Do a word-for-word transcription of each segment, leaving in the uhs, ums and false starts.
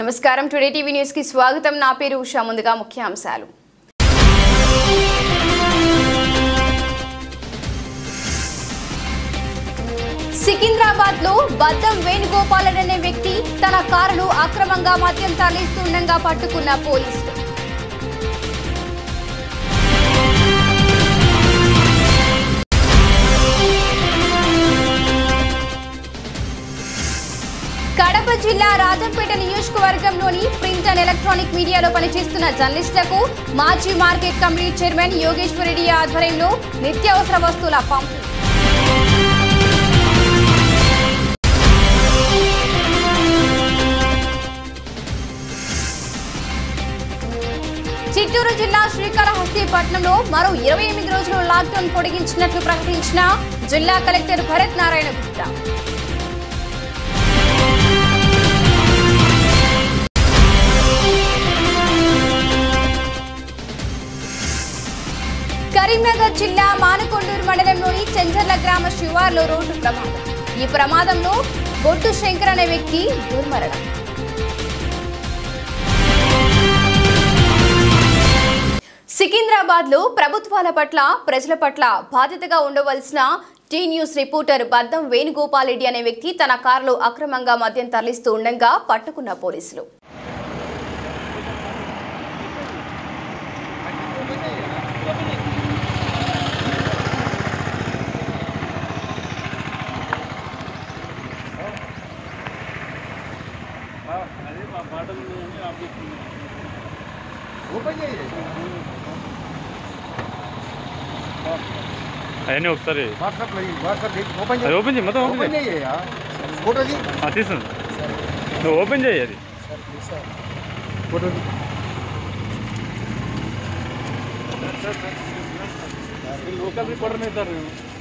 నమస్కారం today TV news కి స్వాగతం నా పేరు ఉషా ముందుగా ముఖ్యాంశాలు సికింద్రాబాద్ లో బద్దం వేణుగోపాల్ అనే వ్యక్తి తన కారును అక్రమంగా మద్యం తరలిస్తుండగా పట్టుకున్న పోలీసులు కడప జిల్లా రాజంపేట నియోజకవర్గంలోని ప్రింట్ అండ్ ఎలక్ట్రానిక్ మీడియాలో పనిచేస్తున్న జర్నలిస్టులకు మాజీ market committee chairman Yogeshwar Reddy ఆధ్వర్యంలో నిత్యావసర వస్తువుల పంపిణీ. చిత్తూరు జిల్లా శ్రీకాళహస్తి పట్టణంలో మరో ఇరవై ఎనిమిది రోజులు లాక్డౌన్ పొడిగించినట్లు ప్రకటించిన జిల్లా కలెక్టర్ భరత్ నారాయణ గుప్తా. కరీంనగర్ జిల్లా మానకొండూరు మండలంలోని చెంచర్ల గ్రామ శివార్లో రోడ్డు ప్రమాదం. ఈ ప్రమాదంలో బొట్టు శంకర్ అనే వ్యక్తి దుర్మరణం. సికింద్రాబాద్ లో ప్రభుత్వాల పట్ల ప్రజల పట్ల బాధ్యతగా ఉండవలసిన T news reporter Baddam Venugopal Reddy అనే వ్యక్తి తన కారులో అక్రమంగా మద్యం తరలిస్తూ ఉండగా పట్టుకున్న పోలీసులు. అవన్నీ ఒకసారి ఓపెన్ చేయి మొత్తం ఓపెన్ చేయి తీసు నువ్వు ఓపెన్ చేయి అది లోకల్ రిపోర్టర్ అవుతారు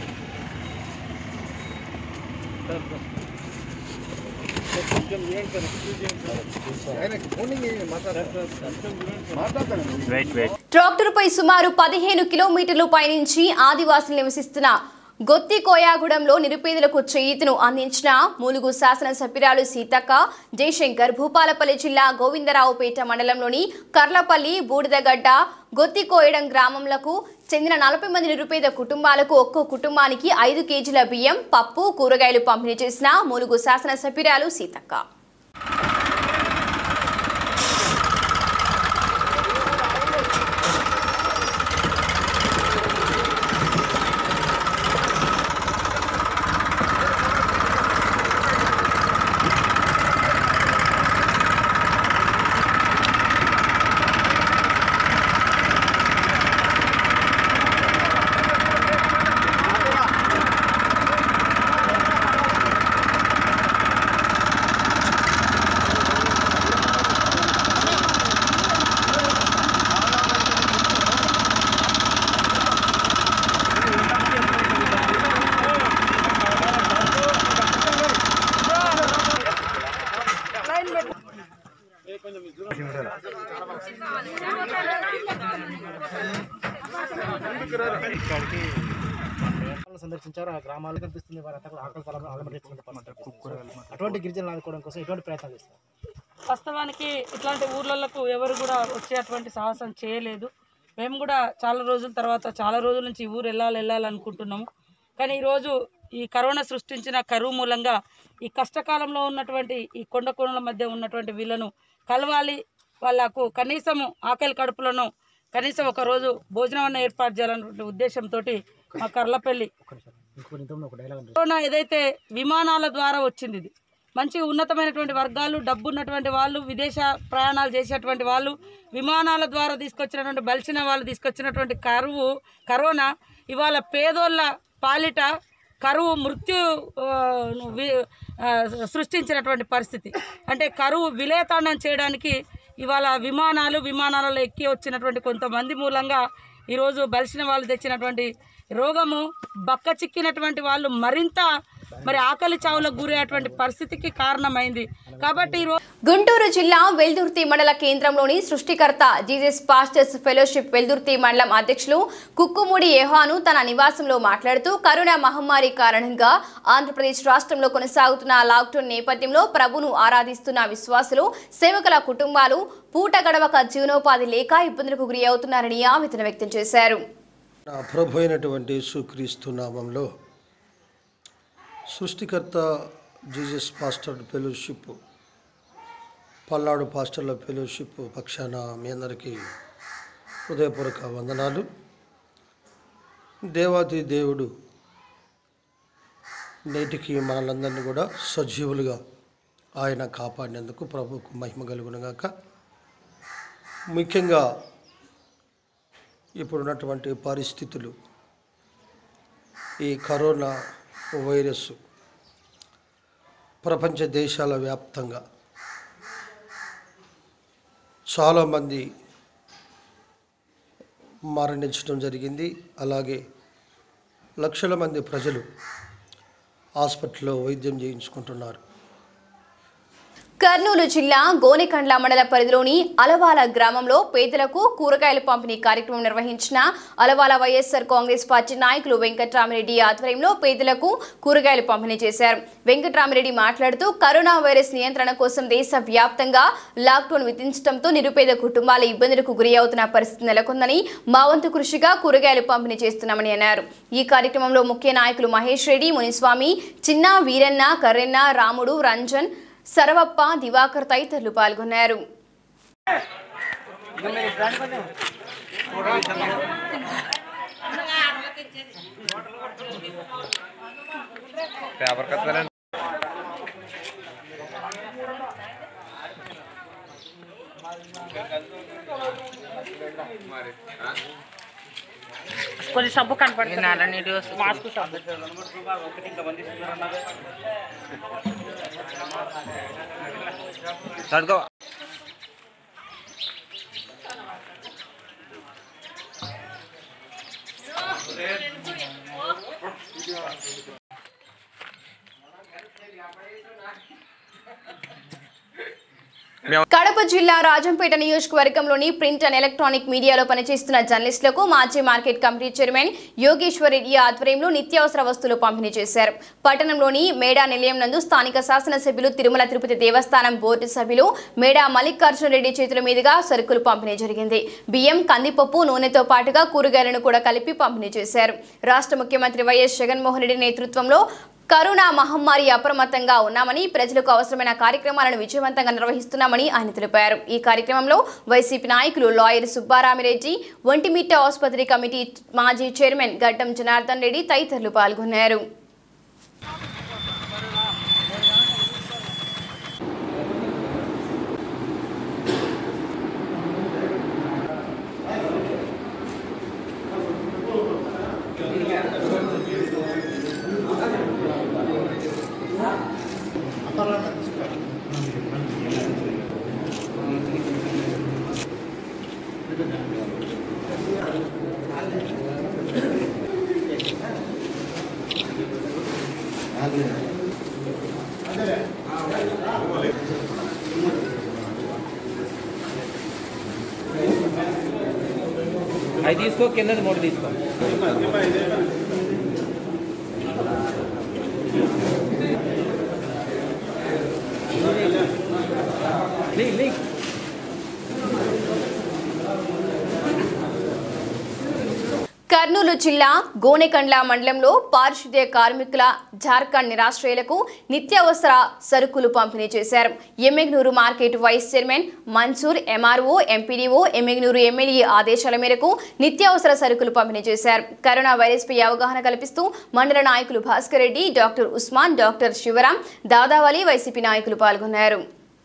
ట్రాక్టర్ పై సుమారు పదిహేను కిలోమీటర్లు పయనించి ఆదివాసులు నివసిస్తున్న గొత్తికోయాగూడెంలో నిరుపేదలకు చేయూతను అందించిన ములుగు శాసనసభ్యురాలు సీతక్క జయశంకర్ భూపాలపల్లి జిల్లా గోవిందరావుపేట మండలంలోని కర్లపల్లి బూడిదగడ్డ గొత్తికోయడం గ్రామంలకు చెందిన నలభై మంది నిరుపేద కుటుంబాలకు ఒక్కో కుటుంబానికి ఐదు కేజీల బియ్యం పప్పు కూరగాయలు పంపిణీ చేసిన ములుగు శాసనసభ్యురాలు సీతక్క. సందర్శించారు. ఆ గ్రామాలు కనిపిస్తుంది వారంతా కూడా ఆకలి తల అటువంటి గిరిజనులు ఆదుకోవడం కోసం ఎటువంటి ప్రయత్నం చేస్తారు. వాస్తవానికి ఇట్లాంటి ఊర్లకు ఎవరు కూడా వచ్చేటువంటి సాహసం చేయలేదు. మేము కూడా చాలా రోజుల తర్వాత చాలా రోజుల నుంచి ఈ ఊరు వెళ్ళాలి వెళ్ళాలనుకుంటున్నాము. కానీ ఈరోజు ఈ కరోనా సృష్టించిన కరువు మూలంగా ఈ కష్టకాలంలో ఉన్నటువంటి ఈ కొండ కోణల మధ్య ఉన్నటువంటి వీళ్ళను కలవాలి, వాళ్ళకు కనీసము ఆకలి కడుపులను కనీసం ఒక రోజు భోజనం అన్న ఏర్పాటు చేయాలనే ఉద్దేశంతో మా కర్లపల్లి కరోనా ఏదైతే విమానాల ద్వారా వచ్చింది, ఇది మంచి ఉన్నతమైనటువంటి వర్గాలు డబ్బు ఉన్నటువంటి వాళ్ళు విదేశ ప్రయాణాలు చేసేటువంటి వాళ్ళు విమానాల ద్వారా తీసుకొచ్చినటువంటి బలిసిన వాళ్ళు తీసుకొచ్చినటువంటి కరువు కరోనా ఇవాళ పేదోళ్ళ పాలిట కరువు మృత్యు సృష్టించినటువంటి పరిస్థితి. అంటే కరువు విలేతాండం చేయడానికి ఇవాళ విమానాలు విమానాలలో ఎక్కి వచ్చినటువంటి కొంతమంది మూలంగా ఈరోజు బలిసిన వాళ్ళు తెచ్చినటువంటి రోగము బక్క చిక్కినటువంటి వాళ్ళు మరింత మరి ఆకలి చావులకు గురయ్యేటువంటి పరిస్థితికి కారణమైంది. కాబట్టి ఈరోజు గుంటూరు జిల్లా వెల్దుర్తి మండల కేంద్రంలోని సృష్టికర్త జీసస్ పాస్టర్స్ ఫెలోషిప్ వెల్దుర్తి మండలం అధ్యక్షులు కుక్కుమూడి యోహాను తన నివాసంలో మాట్లాడుతూ కరోనా మహమ్మారి కారణంగా ఆంధ్రప్రదేశ్ రాష్ట్రంలో కొనసాగుతున్న లాక్డౌన్ నేపథ్యంలో ప్రభును ఆరాధిస్తున్న విశ్వాసులు సేవకుల కుటుంబాలు పూట గడవక జీవనోపాధి లేక ఇబ్బందులకు గురి అవుతున్నారని ఆవేదన వ్యక్తం చేశారు. ప్రభు అయినటువంటి యేసుక్రీస్తు నామంలో సృష్టికర్త జీసస్ పాస్టర్ ఫెలోషిప్ పల్నాడు పాస్టర్ల ఫెలోషిప్ పక్షాన మీ అందరికీ హృదయపూర్వక వందనాలు. దేవాది దేవుడు నేటికి మనలందరినీ కూడా సజీవులుగా ఆయన కాపాడినందుకు ప్రభువుకు మహిమ కలుగునుగాక. ముఖ్యంగా ఇప్పుడున్నటువంటి పరిస్థితులు, ఈ కరోనా వైరస్ ప్రపంచ దేశాల వ్యాప్తంగా చాలామంది మరణించడం జరిగింది. అలాగే లక్షల మంది ప్రజలు హాస్పిటల్లో వైద్యం చేయించుకుంటున్నారు. కర్నూలు జిల్లా గోనెకండ్ల మండల పరిధిలోని అలవాల గ్రామంలో పేదలకు కూరగాయల పంపిణీ కార్యక్రమం నిర్వహించిన అలవాల వైఎస్ఆర్ కాంగ్రెస్ పార్టీ నాయకులు వెంకట్రామిరెడ్డి ఆధ్వర్యంలో పేదలకు కూరగాయలు పంపిణీ చేశారు. వెంకట్రామిరెడ్డి మాట్లాడుతూ కరోనా వైరస్ నియంత్రణ కోసం దేశ వ్యాప్తంగా లాక్డౌన్ విధించడంతో నిరుపేద కుటుంబాల ఇబ్బందులకు గురి అవుతున్న పరిస్థితి నెలకొందని, మా వంతు కృషిగా కూరగాయలు పంపిణీ చేస్తున్నామని అన్నారు. ఈ కార్యక్రమంలో ముఖ్య నాయకులు మహేష్ రెడ్డి, మునిస్వామి, చిన్న వీరన్న, కర్రెన్న, రాముడు, రంజన్, సరవప్ప, దివాకర్ తదితరులు పాల్గొన్నారు. కొంచెం సబ్బు కనపడుతుంది. కడప జిల్లా రాజంపేట నియోజకవర్గంలోని ప్రింట్ అండ్ ఎలక్ట్రానిక్ మీడియాలో పనిచేస్తున్న జర్నలిస్టులకు మాజీ market committee chairman Yogeshwar Reddy ఆధ్వర్యంలో నిత్యావసర వస్తువులు పంపిణీ చేశారు. పట్టణంలోని మేడా నిలయం నందు స్థానిక శాసనసభ్యులు తిరుమల తిరుపతి దేవస్థానం బోర్డు సభ్యులు మేడా మల్లికార్జున రెడ్డి చేతుల మీదుగా సరుకులు పంపిణీ జరిగింది. బియ్యం, కందిపప్పు, నూనెతో పాటుగా కూరగాయలను కూడా కలిపి పంపిణీ చేశారు. రాష్ట్ర ముఖ్యమంత్రి వైఎస్ జగన్మోహన్ రెడ్డి నేతృత్వంలో కరోనా మహమ్మారి అప్రమత్తంగా ఉన్నామని, ప్రజలకు అవసరమైన కార్యక్రమాలను విజయవంతంగా నిర్వహిస్తున్నామని ఆయన తెలిపారు. ఈ కార్యక్రమంలో వైసీపీ నాయకులు లాయర్ సుబ్బారామిరెడ్డి, ఒంటిమిట్ట ఆసుపత్రి కమిటీ మాజీ చైర్మన్ గడ్డం జనార్దన్ రెడ్డి తదితరులు పాల్గొన్నారు. అవి తీసుకో, కింద మూడు తీసుకో. కర్నూలు జిల్లా గోనెకండ్ల మండలంలో పారిశుద్ధ్య కార్మికుల జార్ఖండ్ నిరాశ్రయులకు నిత్యావసర సరుకులు పంపిణీ చేశారు. Emmiganur market vice chairman Mansoor, MRO, MPDO, Emmiganur MLA ఆదేశాల మేరకు నిత్యావసర సరుకులు పంపిణీ చేశారు. కరోనా వైరస్ పై అవగాహన కల్పిస్తూ మండల నాయకులు Bhaskar Reddy, doctor Usman, doctor Sivaram, Dadavali YCP నాయకులు పాల్గొన్నారు.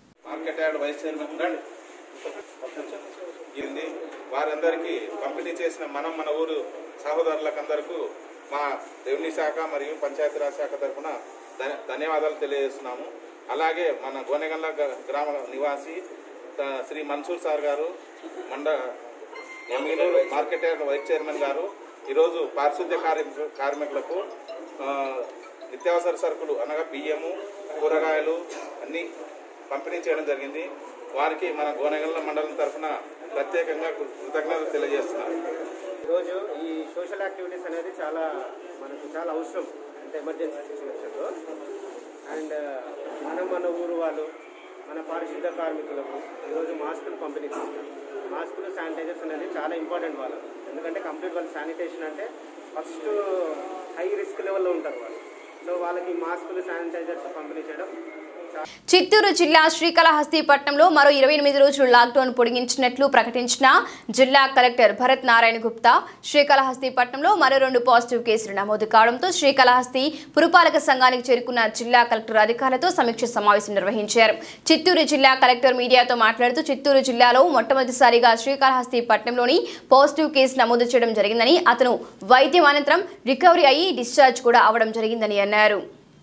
వారందరికీ పంపిణీ చేసిన మనం మన ఊరు సహోదరులకందరికీ మా రెవెన్యూ శాఖ మరియు పంచాయతీరాజ్ శాఖ తరఫున ధన్యవాదాలు తెలియజేస్తున్నాము. అలాగే మన గోనెగండ్ల గ్రామ నివాసి శ్రీ మన్సూర్ సార్ గారు, మండ MLA market yard vice chairman గారు ఈరోజు పారిశుద్ధ్య కార్మికులకు నిత్యావసర సరుకులు అనగా బియ్యము, కూరగాయలు అన్నీ పంపిణీ చేయడం జరిగింది. వారికి మన గోనెగండ్ల మండలం తరఫున ప్రత్యేకంగా కృతజ్ఞతలు తెలియజేస్తున్నారు. ఈరోజు ఈ సోషల్ యాక్టివిటీస్ అనేది చాలా మనకు చాలా అవసరం, అంటే ఎమర్జెన్సీ సిచ్యువేషన్లో. అండ్ మనం మన ఊరు వాళ్ళు, మన పారిశుద్ధ కార్మికులకు ఈరోజు మాస్కులు పంపిణీ చేస్తాం. మాస్కులు, శానిటైజర్స్ అనేది చాలా ఇంపార్టెంట్ వాళ్ళు, ఎందుకంటే కంప్లీట్ వాళ్ళు శానిటేషన్ అంటే ఫస్ట్ హై రిస్క్ లెవెల్లో ఉంటారు వాళ్ళు. సో వాళ్ళకి మాస్కులు, శానిటైజర్స్ పంపిణీ చేయడం. చిత్తూరు జిల్లా శ్రీకాళహస్తి పట్టణంలో మరో ఇరవై ఎనిమిది రోజులు లాక్డౌన్ పొడిగించినట్లు ప్రకటించిన జిల్లా కలెక్టర్ భరత్ నారాయణ గుప్తా శ్రీకాళహస్తి పట్టణంలో మరో రెండు పాజిటివ్ కేసులు నమోదు కావడంతో శ్రీకాళహస్తి పురపాలక సంఘానికి చేరుకున్న జిల్లా కలెక్టర్ అధికారులతో సమీక్ష సమావేశం నిర్వహించారు. చిత్తూరు జిల్లా కలెక్టర్ మీడియాతో మాట్లాడుతూ చిత్తూరు జిల్లాలో మొట్టమొదటిసారిగా శ్రీకాళహస్తి పట్టణంలోని పాజిటివ్ కేసు నమోదు చేయడం జరిగిందని, అతను వైద్యం అనంతరం రికవరీ అయ్యి డిశ్చార్జ్ కూడా అవడం జరిగిందని అన్నారు.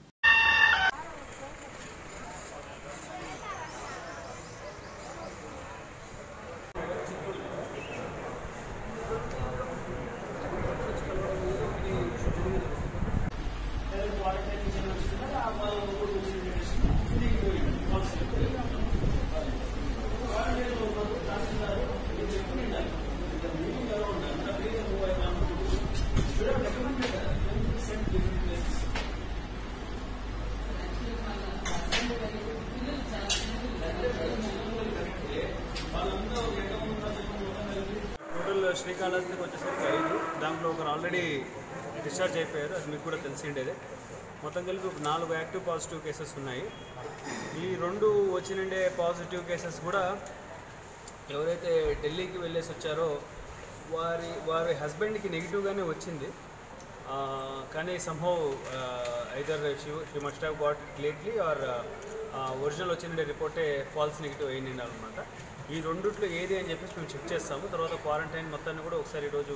శ్రీకాళహస్తికి వచ్చేసరికి ఐదు, దాంట్లో ఒకరు ఆల్రెడీ డిశ్చార్జ్ అయిపోయారు, అది మీకు కూడా తెలిసిండేదే. మొత్తం కలిపి ఒక నాలుగు యాక్టివ్ పాజిటివ్ కేసెస్ ఉన్నాయి. ఈ రెండు వచ్చినండే పాజిటివ్ కేసెస్ కూడా ఎవరైతే ఢిల్లీకి వెళ్ళేసి వచ్చారో వారి వారి హస్బెండ్కి నెగిటివ్గానే వచ్చింది. కానీ somehow either she she must have got lately or original వచ్చిండే రిపోర్టే ఫాల్స్ నెగిటివ్ అయింది అనమాట. ఈ రెండిట్లో ఏది అని చెప్పేసి మేము చెక్ చేస్తాము. తర్వాత క్వారంటైన్ మొత్తాన్ని కూడా ఒకసారి ఈరోజు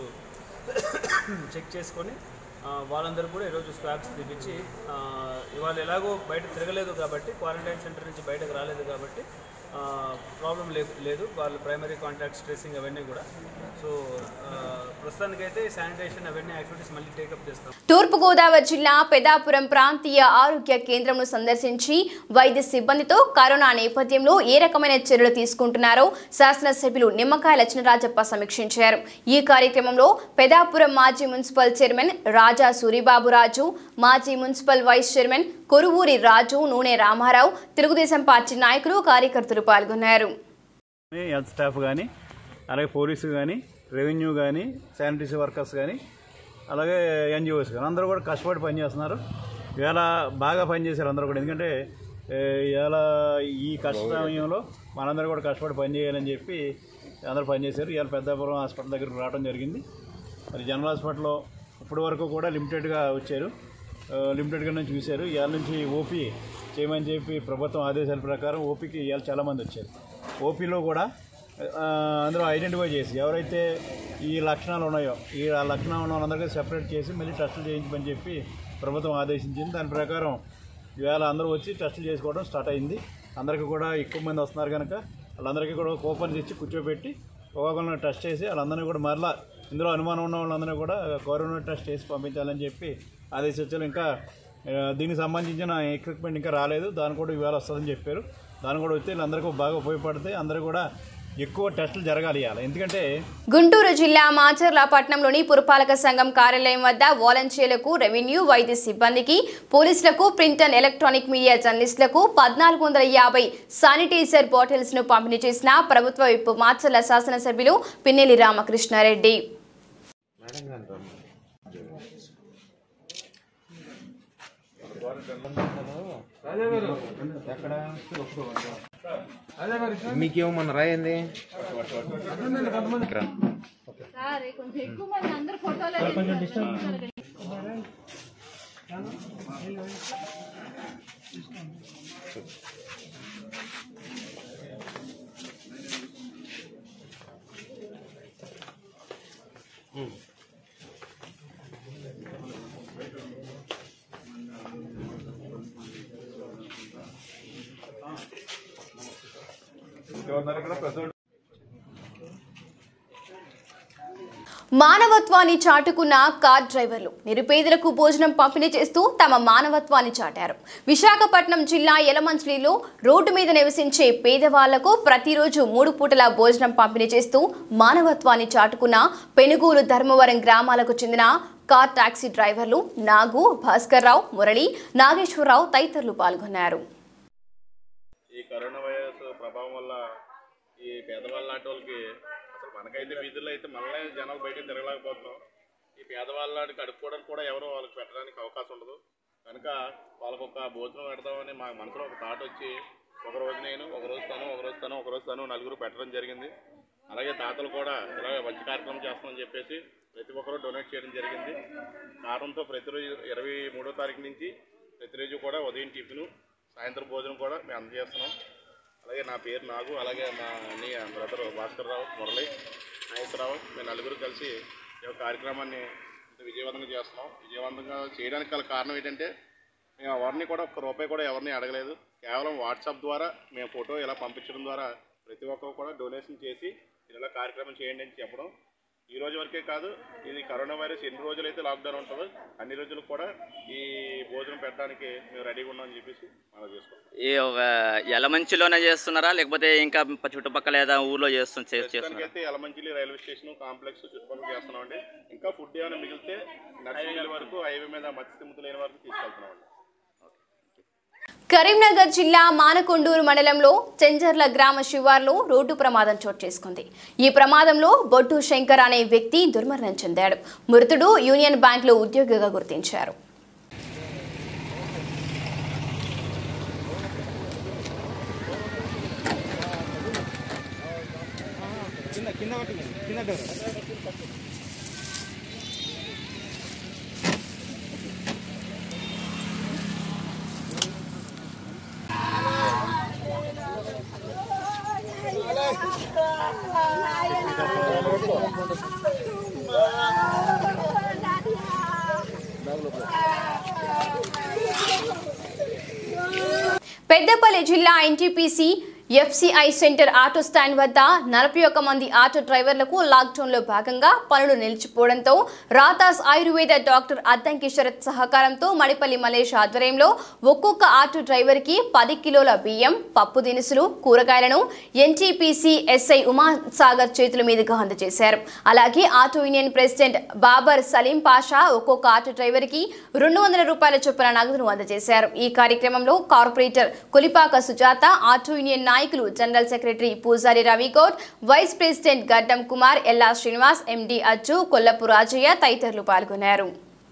చెక్ చేసుకొని వాళ్ళందరూ కూడా ఈరోజు స్వాబ్స్ తీపించి, ఇవాళ ఎలాగో బయట తిరగలేదు కాబట్టి, క్వారంటైన్ సెంటర్ నుంచి బయటకు రాలేదు కాబట్టి ప్రాబ్లం లేదు. వాళ్ళు ప్రైమరీ కాంటాక్ట్స్ ట్రేసింగ్ అవన్నీ కూడా. సో ప్రస్తుతానికైతే శానిటేషన్ అవన్నీ యాక్టివిటీస్ మళ్ళీ టేకప్ చేస్తాం. తూర్పుగోదావరి జిల్లా పెదాపురం ప్రాంతీయ ఆరోగ్య కేంద్రంను సందర్శించి వైద్య సిబ్బందితో కరోనా నేపథ్యంలో ఏ రకమైన చర్యలు తీసుకుంటున్నారో శాసనసభ్యులు నిమ్మకాయల చినరాజప్ప సమీక్షించారు. ఈ కార్యక్రమంలో పెదాపురం మాజీ మున్సిపల్ చైర్మన్ రాజా సూరిబాబురాజు, మాజీ municipal vice chairman Koruvuri Raju, Nune Ramarao, Telugu Desam party నాయకులు, కార్యకర్తలు పాల్గొన్నారు. హెల్త్ స్టాఫ్ కానీ, అలాగే పోలీసు కానీ, రెవెన్యూ కానీ, శానిటరీ వర్కర్స్ కానీ, అలాగే ఎన్జిఓస్ కానీ అందరూ కూడా కష్టపడి పనిచేస్తున్నారు. ఇవాళ బాగా పనిచేశారు అందరూ కూడా, ఎందుకంటే ఇవాళ ఈ కష్ట సమయంలో మనందరూ కూడా కష్టపడి పనిచేయాలని చెప్పి అందరూ పనిచేశారు. ఇవాళ పెద్దాపురం హాస్పిటల్ దగ్గరకు రావడం జరిగింది. మరి జనరల్ హాస్పిటల్లో ఇప్పటి వరకు కూడా లిమిటెడ్గా వచ్చారు, లిమిటెడ్గా నుంచి చూశారు. ఇవాళ నుంచి ఓపీ చేయమని చెప్పి ప్రభుత్వం ఆదేశాల ప్రకారం ఓపీకి ఇవాళ చాలామంది వచ్చారు. ఓపీలో కూడా అందరూ ఐడెంటిఫై చేసి ఎవరైతే ఈ లక్షణాలు ఉన్నాయో ఈ లక్షణాలు ఉన్న వాళ్ళందరికీ సెపరేట్ చేసి మళ్ళీ టెస్టులు చేయించమని చెప్పి ప్రభుత్వం ఆదేశించింది. దాని ప్రకారం ఇవాళ అందరూ వచ్చి టెస్టులు చేసుకోవడం స్టార్ట్ అయింది. అందరికీ కూడా ఎక్కువ మంది వస్తున్నారు కనుక వాళ్ళందరికీ కూడా కూపన్స్ ఇచ్చి కూర్చోబెట్టి ఒక్కొక్కరిని టెస్ట్ చేసి వాళ్ళందరినీ కూడా మరలా ఇందులో అనుమానం ఉన్న వాళ్ళందరినీ కూడా కరోనా టెస్ట్ చేసి పంపించాలని చెప్పి ఆదేశించారు. ఇంకా దీనికి సంబంధించిన ఎక్విప్మెంట్ ఇంకా రాలేదు, దాని కూడా ఇవాళ వస్తుందని చెప్పారు. దాని కూడా వస్తే వీళ్ళందరికీ బాగా ఉపయోగపడతాయి. అందరూ కూడా ఎక్కువ టెస్టులు జరగాలి. ఎందుకంటే గుంటూరు జిల్లా మాచర్ల పట్టణంలోని పురపాలక సంఘం కార్యాలయం వద్ద వాలంటీర్లకు, రెవెన్యూ, వైద్య సిబ్బందికి, పోలీసులకు, ప్రింట్ అండ్ ఎలక్ట్రానిక్ మీడియా జర్నలిస్టులకు పద్నాలుగు వందల యాభై శానిటైజర్ బాటిల్స్ ను పంపిణీ చేసిన ప్రభుత్వ విప్ మాచర్ల శాసనసభ్యులు పిన్నెల్లి రామకృష్ణారెడ్డి. మీకేమన్నా రాయండి. మానవత్వాన్ని చాటుకున్న కార్ డ్రైవర్లు నిరుపేదలకు భోజనం పంపిణీ చేస్తూ తమ మానవత్వాన్ని చాటారు. విశాఖపట్నం జిల్లా యలమంచిలిలో రోడ్డు మీద నివసించే పేదవాళ్లకు ప్రతిరోజు మూడు పూటల భోజనం పంపిణీ చేస్తూ మానవత్వాన్ని చాటుకున్న పెనుగూరు ధర్మవరం గ్రామాలకు చెందిన కార్ టాక్సీ డ్రైవర్లు నాగు, భాస్కర్ రావు, మురళి, నాగేశ్వరరావు తదితరులు పాల్గొన్నారు. ఈ కరోనా వైరస్ ప్రభావం వల్ల ఈ పేదవాళ్ళ లాంటి వాళ్ళకి అసలు మనకైతే వీధుల్లో అయితే మనలే జనాలు బయటకు తిరగలేకపోతున్నాం. ఈ పేదవాళ్ళ లాంటికి అడుక్కోవడానికి కూడా ఎవరో వాళ్ళకి పెట్టడానికి అవకాశం ఉండదు. కనుక వాళ్ళకు ఒక భోజనం పెడతామని మా మనసులో ఒక థాట్ వచ్చి ఒక రోజు నేను ఒక రోజు తను ఒక రోజు తను ఒక రోజు తను నలుగురు పెట్టడం జరిగింది. అలాగే దాతలు కూడా ఇలాగ మంచి కార్యక్రమం చేస్తామని చెప్పేసి ప్రతి ఒక్కరూ డొనేట్ చేయడం జరిగింది. కారణంతో ప్రతిరోజు ఇరవై మూడో తారీఖు నుంచి ప్రతిరోజు కూడా ఉదయం టిఫిన్, సాయంత్రం భోజనం కూడా మేము అందజేస్తున్నాం. అలాగే నా పేరు నాగు, అలాగే మా అన్నయ్య బ్రదర్ భాస్కర్ రావు, మురళి, నాగేశ్వరరావు మేము నలుగురు కలిసి ఈ కార్యక్రమాన్ని విజయవంతంగా చేస్తున్నాం. విజయవంతంగా చేయడానికి గల కారణం ఏంటంటే మేము ఎవరిని కూడా ఒక్క రూపాయి కూడా ఎవరిని అడగలేదు. కేవలం వాట్సాప్ ద్వారా మేము ఫోటో ఇలా పంపించడం ద్వారా ప్రతి ఒక్కరు కూడా డొనేషన్ చేసి ఇలా కార్యక్రమం చేయండి అని చెప్పడం. ఈ రోజు వరకే కాదు, ఇది కరోనా వైరస్ ఎన్ని రోజులు అయితే లాక్డౌన్ ఉంటుందో అన్ని రోజులు కూడా ఈ భోజనం పెట్టడానికి మేము రెడీగా ఉన్నామని చెప్పేసి మనం చేసుకుంటాం. ఈ యలమంచిలోనే చేస్తున్నారా లేకపోతే ఇంకా చుట్టుపక్కల ఏదైనా ఊర్లో చేస్తున్నారా? అయితే యలమంచిలి రైల్వే స్టేషన్ కాంప్లెక్స్ చుట్టుపక్కల చేస్తున్నామండి. ఇంకా ఫుడ్ ఏమైనా మిగిలితే నర్సింగ్ వరకు హైవే మీద మత్స్యముద్దు లేని వరకు తీసుకెళ్తున్నామండి. కరీంనగర్ జిల్లా మానకొండూరు మండలంలో చెంజర్ల గ్రామ శివార్లో రోడ్డు ప్రమాదం చోటు చేసుకుంది. ఈ ప్రమాదంలో బొడ్డు శంకర్ అనే వ్యక్తి దుర్మరణం చెందాడు. మృతుడు యూనియన్ బ్యాంక్ లో ఉద్యోగిగా గుర్తించారు. పెద్దపల్లి జిల్లా NTPC FCI centre auto stand వద్ద నలభై ఒక్క మంది ఆటో డ్రైవర్లకు లాక్డౌన్లో భాగంగా పనులు నిలిచిపోవడంతో రాతాస్ ఆయుర్వేద డాక్టర్ అద్దంకి శరత్ సహకారంతో మడిపల్లి మలేష్ ఆధ్వర్యంలో ఒక్కొక్క ఆటో డ్రైవర్కి పది కిలోల బియ్యం, పప్పు దినుసులు, కూరగాయలను ఎన్టీపీసీ ఎస్ఐ ఉమాసాగర్ చేతుల మీదుగా అందజేశారు. అలాగే auto union president Babar Saleem Pasha ఒక్కొక్క ఆటో డ్రైవర్కి రెండు వందల రూపాయల చొప్పున నగదును అందజేశారు. ఈ కార్యక్రమంలో corporator Kolipaka Sujatha, auto union నాయకులు general secretary Pujari Ravi Goud, vice president గడ్డం కుమార్, ఎల్లా శ్రీనివాస్, ఎండి అజ్జు, కొల్లపు రాజయ్య తదితరులు పాల్గొన్నారు.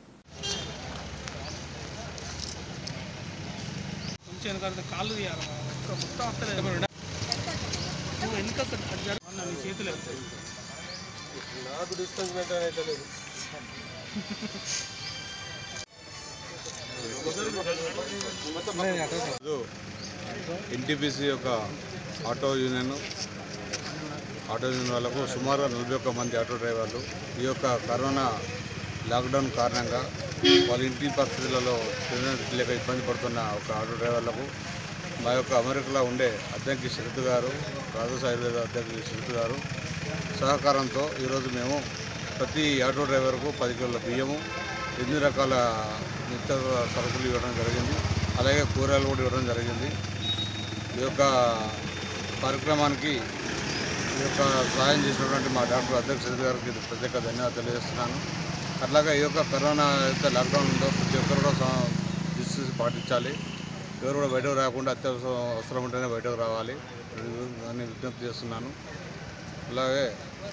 ఎన్టీపీసీ యొక్క ఆటో యూనియన్ ఆటో యూనియన్ వాళ్ళకు సుమారు నలభై ఒక్క మంది ఆటో డ్రైవర్లు ఈ యొక్క కరోనా లాక్డౌన్ కారణంగా వాళ్ళ ఇంటి పరిస్థితులలో లేక ఇబ్బంది పడుతున్న ఒక ఆటో డ్రైవర్లకు మా యొక్క అమెరికాలో ఉండే అద్దంకి శరత్ గారు, రాజస్ ఆయుర్వేద అద్దంకి శరత్ గారు సహకారంతో ఈరోజు మేము ప్రతి ఆటో డ్రైవర్కు పది కిలోల బియ్యము, ఎనిమిది రకాల నిత్య సరుకులు ఇవ్వడం జరిగింది. అలాగే కూరగాయలు కూడా ఇవ్వడం జరిగింది. ఈ యొక్క కార్యక్రమానికి ఈ యొక్క సహాయం చేసినటువంటి మా డాక్టర్ అధ్యక్ష గారికి ప్రత్యేక ధన్యవాదాలు తెలియజేస్తున్నాను. అట్లాగే ఈ యొక్క కరోనా అయితే లాక్డౌన్ ఉందో ప్రతి ఒక్కరు కూడా డిస్టెన్స్ పాటించాలి. ఎవరు కూడా బయటకు రాకుండా అత్యవసరం అవసరం ఉంటేనే బయటకు రావాలి అని విజ్ఞప్తి చేస్తున్నాను. అలాగే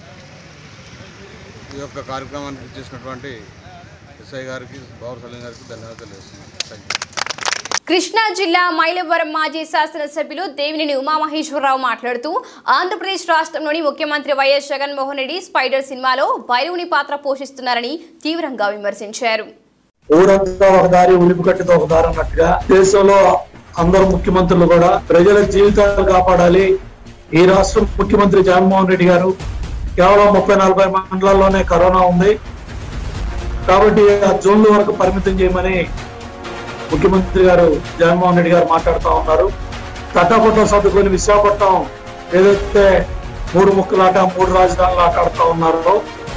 ఈ యొక్క కార్యక్రమానికి చేసినటువంటి ఎస్ఐ గారికి, బాబర్ సలీం గారికి ధన్యవాదాలు తెలియజేస్తున్నాను. Thank you. కృష్ణా జిల్లా మైలవరం మాజీ శాసనసభ్యులు దేవినేని ఉమామహేశ్వరరావు మాట్లాడుతూ ఆంధ్రప్రదేశ్ రాష్ట్రంలోని ముఖ్యమంత్రి వైఎస్ జగన్మోహన్ రెడ్డి స్పైడర్ సినిమాలో భైరవుని పాత్ర పోషిస్తున్నారని తీవ్రంగా విమర్శించారు. ఊరంతా ఒక దారి, ఉలిపికట్టుతో ఒక దారి అన్నట్టుగా దేశంలో అందరు ముఖ్యమంత్రులు కూడా ప్రజల జీవితాలు కాపాడాలి. ఈ రాష్ట్రం ముఖ్యమంత్రి జగన్మోహన్ రెడ్డి గారు కేవలం ముప్పై నలభై మండలాల్లోనే కరోనా ఉంది కాబట్టి ఆ జోన్ల వరకు పరిమితం చేయమని ముఖ్యమంత్రి గారు జగన్మోహన్ రెడ్డి గారు మాట్లాడుతూ ఉన్నారు. తట్టపట్టం సర్దుకొని విశాఖపట్నం ఏదైతే మూడు ముక్కలాట మూడు రాజధానులు ఆట ఆడుతూ ఉన్నారో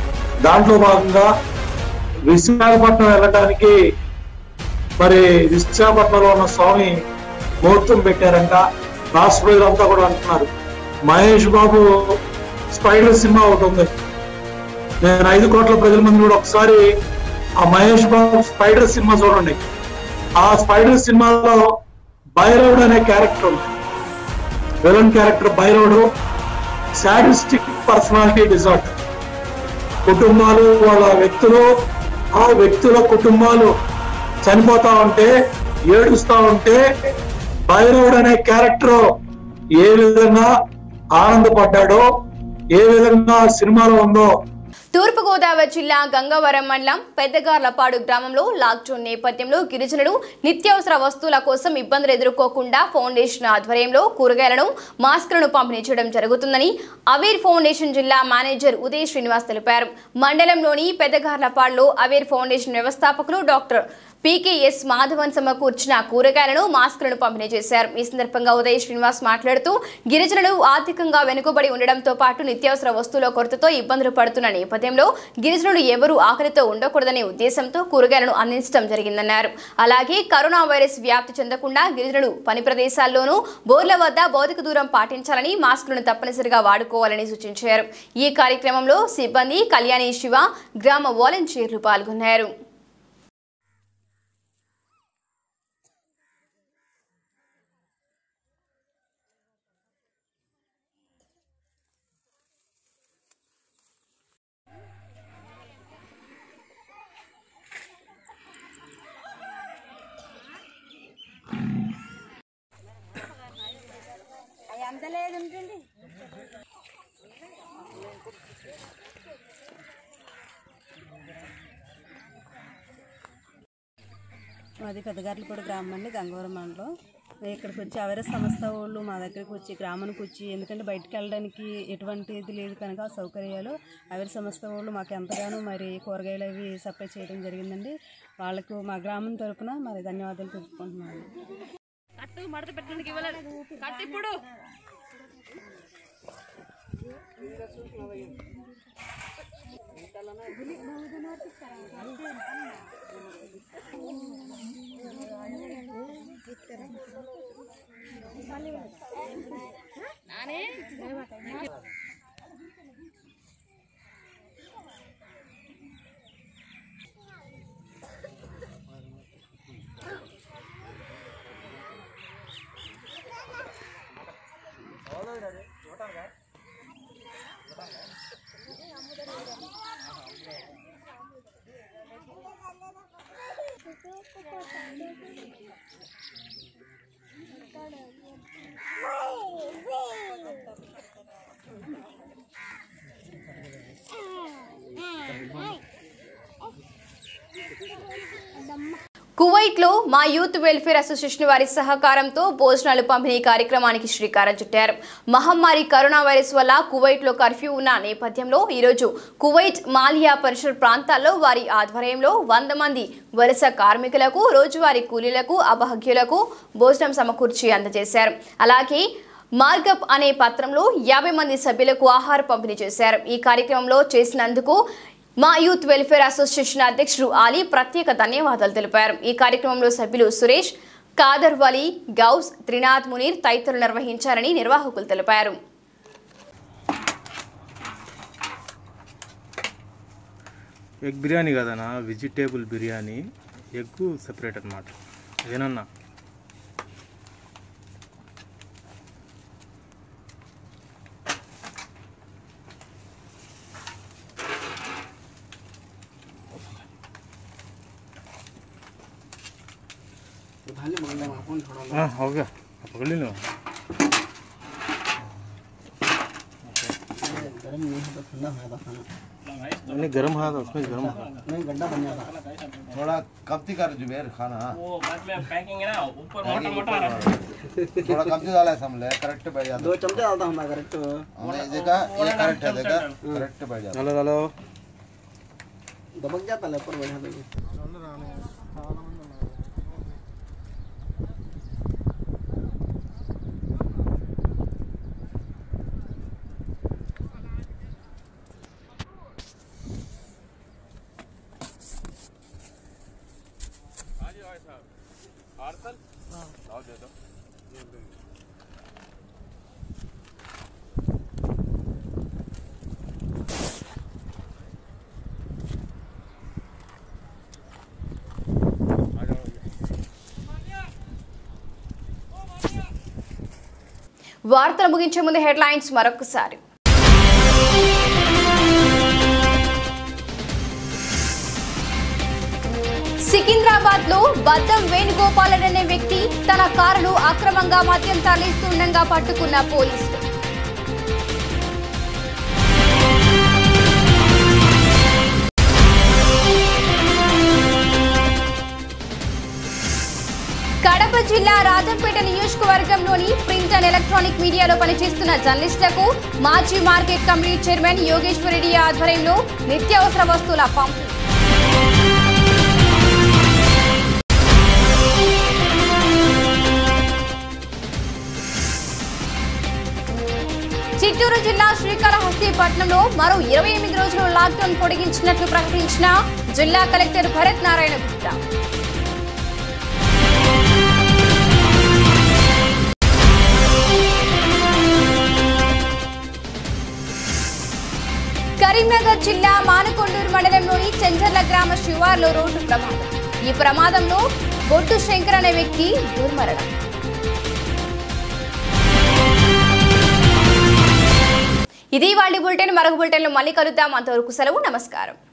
దాంట్లో భాగంగా విశాఖపట్నం వెళ్ళడానికి మరి విశాఖపట్నంలో ఉన్న స్వామి ముహూర్తం పెట్టారంట. రాష్ట్ర ప్రజలంతా కూడా అంటున్నారు. మహేష్ బాబు స్పైడర్ సినిమా ఒకటి ఉంది. నేను ఐదు కోట్ల ప్రజల మంది కూడా ఒకసారి ఆ మహేష్ బాబు స్పైడర్ సినిమా చూడండి. ఆ స్పైడర్ సినిమాలో భైరవుడు అనే క్యారెక్టర్ ఉంది. Villain character Bhairavudu. Sadistic personality disorder. కుటుంబాలు వాళ్ళ వ్యక్తులు ఆ వ్యక్తుల కుటుంబాలు చనిపోతా ఉంటే ఏడుస్తా ఉంటే భైరవుడు అనే క్యారెక్టర్ ఏ విధంగా ఆనందపడ్డాడో ఏ విధంగా సినిమాలో ఉందో. తూర్పుగోదావరి జిల్లా గంగవరం మండలం పెద్దగార్లపాడు గ్రామంలో లాక్డౌన్ నేపథ్యంలో గిరిజనులు నిత్యావసర వస్తువుల కోసం ఇబ్బందులు ఎదుర్కోకుండా ఫౌండేషన్ ఆధ్వర్యంలో కూరగాయలను మాస్కులను పంపిణీ చేయడం జరుగుతుందని అవేర్ ఫౌండేషన్ జిల్లా మేనేజర్ ఉదయ్ శ్రీనివాస్ తెలిపారు. మండలంలోని పెద్దగార్లపాడులో అవేర్ ఫౌండేషన్ వ్యవస్థాపకులు డాక్టర్ పీకేఎస్ మాధవన్ సమకూర్చిన కూరగాయలను మాస్కులను పంపిణీ చేశారు. ఈ సందర్భంగా ఉదయ్ శ్రీనివాస్ మాట్లాడుతూ గిరిజనులు ఆర్థికంగా వెనుకబడి ఉండడంతో పాటు నిత్యావసర వస్తువుల కొరతతో ఇబ్బందులు పడుతున్న నేపథ్యంలో గిరిజనులు ఎవరూ ఆకలితో ఉండకూడదనే ఉద్దేశంతో కూరగాయలను అందించడం జరిగిందన్నారు. అలాగే కరోనా వైరస్ వ్యాప్తి చెందకుండా గిరిజనులు పని ప్రదేశాల్లోనూ బోర్ల వద్ద భౌతిక దూరం పాటించాలని మాస్కులను తప్పనిసరిగా వాడుకోవాలని సూచించారు. ఈ కార్యక్రమంలో సిబ్బంది, కళ్యాణి శివ, గ్రామ వాలంటీర్లు పాల్గొన్నారు. మాది పెద్దగార్లపాడు గ్రామం అండి, గంగవరం మండలం. ఇక్కడికి వచ్చి అవేర్ సంస్థ వాళ్ళు మా దగ్గరికి వచ్చి గ్రామానికి వచ్చి, ఎందుకంటే బయటకు వెళ్ళడానికి ఎటువంటి ఇది లేదు కనుక సౌకర్యాలు అవేర్ సంస్థ వాళ్ళు మాకు ఎంతగానో మరి కూరగాయలు అవి సప్లై చేయడం జరిగిందండి. వాళ్ళకు మా గ్రామం తరఫున మరి ధన్యవాదాలు తెలుపుకుంటున్నాను. కువైట్ లో మా యూత్ వెల్ఫేర్ అసోసియేషన్ వారి సహకారంతో భోజనాలు పంపిణీ కార్యక్రమానికి శ్రీకారం చుట్టారు. మహమ్మారి కరోనా వైరస్ వల్ల కువైట్ లో కర్ఫ్యూ ఉన్న నేపథ్యంలో ఈరోజు కువైట్ మాలియా పరిసర ప్రాంతాల్లో వారి ఆధ్వర్యంలో వంద మంది వలస కార్మికులకు, రోజువారీ కూలీలకు, అభాగ్యులకు భోజనం సమకూర్చి అందజేశారు. అలాగే మార్గప్ అనే పత్రంలో యాభై మంది సభ్యులకు ఆహార పంపిణీ చేశారు. ఈ కార్యక్రమంలో చేసినందుకు మా యూత్ వెల్ఫేర్ అసోసియేషన్ అధ్యక్షుడు ఆలీ ప్రత్యేక ధన్యవాదాలు తెలిపారు. ఈ కార్యక్రమంలో సభ్యులు సురేష్, కాదర్ వలీ, గౌస్, త్రినాథ్ మునీర్ తదితరులు నిర్వహించారని నిర్వాహకులు తెలిపారు. ఎగ్ బిర్యానీ కదనా, వెజిటేబుల్ బిర్యానీ, ఎగ్ సెపరేట్ అన్నమాట. ఏనన్నా हाँ हो गया, पकड़ ली लो। नहीं गर्म है तो उसमें गर्म नहीं गड्ढा बन जाता, थोड़ा कब्ती कर जुबेर खाना वो बाद में पैकिंग है ना ऊपर मोटा मोटा थोड़ा कब्ती डाला है समझ ले करेक्ट बैठ जाता, दो चमचे डालता हूं मैं करेक्ट नहीं देखा ये करेक्ट है, देखा करेक्ट बैठ जाता, डालो डालो दबक जाता है ऊपर बैठा देंगे। వార్తలు ముగించే ముందు హెడ్లైన్స్ మరొకసారి. సికింద్రాబాద్ లో బద్దం వేణుగోపాల్ అనే వ్యక్తి తన కారును అక్రమంగా మద్యం తరలిస్తుండగా పట్టుకున్న పోలీసులు. కడప జిల్లా రాజంపేట నియోజకవర్గంలోని ప్రింట్ అండ్ ఎలక్ట్రానిక్ మీడియాలో పనిచేస్తున్న జర్నలిస్టులకు మాజీ market committee chairman Yogeshwar Reddy ఆధ్వర్యంలో నిత్యావసర వస్తువుల పంపిణీ. చిత్తూరు జిల్లా శ్రీకాళహస్తి పట్టణంలో మరో ఇరవై ఎనిమిది రోజులు లాక్డౌన్ పొడిగించినట్లు ప్రకటించిన జిల్లా కలెక్టర్ భరత్ నారాయణ గుప్తా. కరీంనగర్ జిల్లా మానకొండూరు మండలంలోని చెంచర్ల గ్రామ శివార్లో రోడ్డు ప్రమాదం. ఈ ప్రమాదంలో బొట్టు శంకర్ అనే వ్యక్తి దుర్మరణం. ఇది వాళ్ళ బులెటిన్. మరొక బులెటిన్లో మళ్ళీ కలుద్దాం. అంతవరకు సెలవు. నమస్కారం.